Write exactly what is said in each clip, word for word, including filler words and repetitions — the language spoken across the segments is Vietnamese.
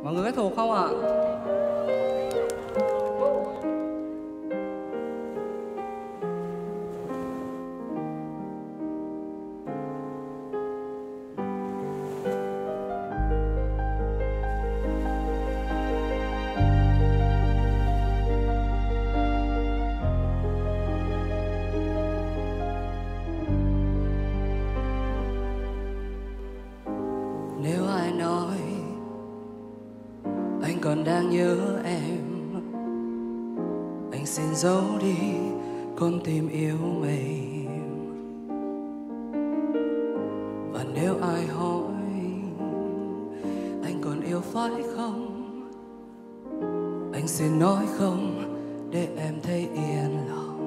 Mọi người có thuộc không ạ? Nếu ai nói anh còn đang nhớ em, anh xin giấu đi con tim yêu mềm. Và nếu ai hỏi anh còn yêu phải không, anh xin nói không để em thấy yên lòng.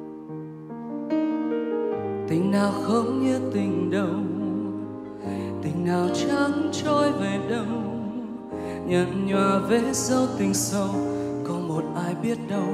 Tình nào không như tình đâu, tình nào chẳng trôi về đâu, nhạt nhòa vết dấu tình sâu, có một ai biết đâu.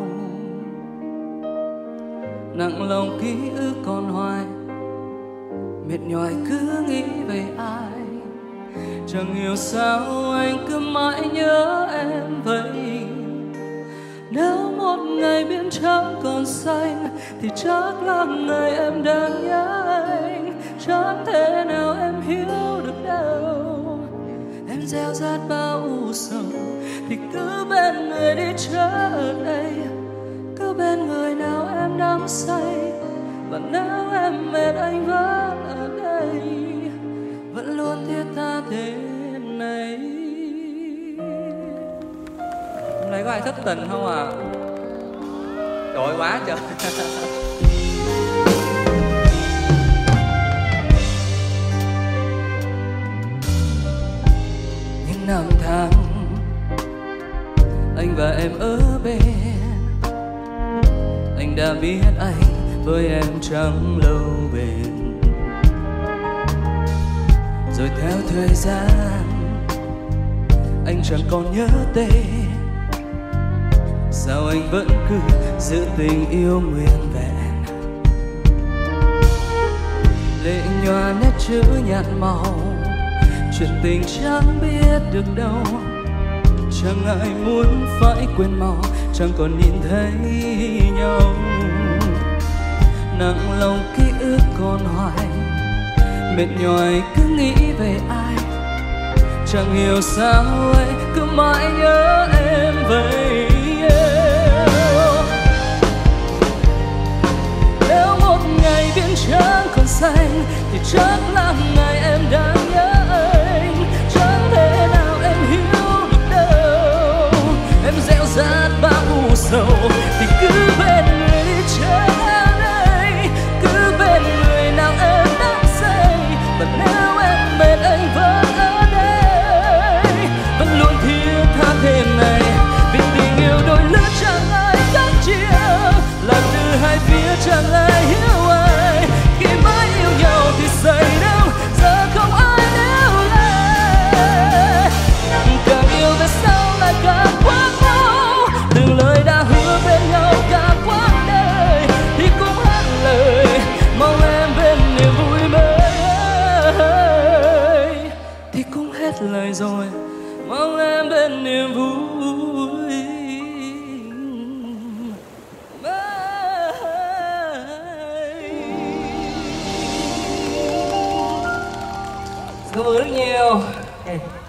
Nặng lòng ký ức còn hoài, mệt nhoài cứ nghĩ về ai. Chẳng hiểu sao anh cứ mãi nhớ em vậy. Nếu một ngày biển trắng còn xanh, thì chắc là ngày em đang nhớ anh. Chẳng thể nào em hiểu được đâu. Em gieo rát bao u sầu, thì cứ bên người đi trở đây, cứ bên người nào em đắm say. Và nếu em mệt anh vẫn ở đây, vẫn luôn thiết tha thế này. Hôm nay có ai thất tình không à? Đội quá trời. Những năm tháng anh và em ở bên, anh đã biết anh với em chẳng lâu bền. Rồi theo thời gian anh chẳng còn nhớ tên, sao anh vẫn cứ giữ tình yêu nguyên vẹn. Lệ nhòa nét chữ nhạt màu, chuyện tình chẳng biết được đâu. Chẳng ai muốn phải quên mau, chẳng còn nhìn thấy nhau. Nặng lòng ký ức còn hoài, mệt nhoài cứ nghĩ về ai. Chẳng hiểu sao anh cứ mãi nhớ em vậy. Nếu một ngày biển trắng còn xanh, thì chắc là ngày em đang nhớ anh. Chẳng thể nào em hiểu được đâu. Em gieo rát bao u sầu, thì cứ bên người đi trở đây, cứ bên người nào em đang say. Và nếu em mệt anh vẫn ở đây, vẫn luôn thiết tha thế này. Vì tình yêu đôi lứa chẳng ai cách chia, là từ hai phía chẳng ai hiểu ai. Khi mới yêu nhau thì say đắm, giờ không ai níu lại. Càng yêu về sau lại càng quá mau, từng lời đã hứa bên nhau cả quãng đời, thì cũng hết lời mong em bên niềm vui mới. Thì cũng hết lời rồi, mong em bên niềm vui. Cảm ơn rất nhiều.